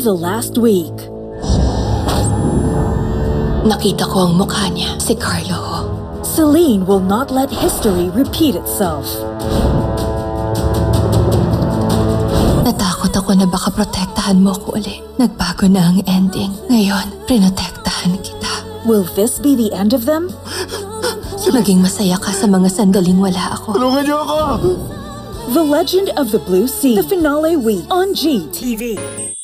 the last week. Nakita ko ang mukha niya, si Carlo. Celine will not let history repeat itself. Natakot ako na baka protektahan mo ko uli. Nagbago na ang ending. Ngayon, prinotektahan kita. Will this be the end of them? Maging masaya ka sa mga sandaling wala ako. Tulungan niyo ako! The Legend of the Blue Sea, the finale week on GTV.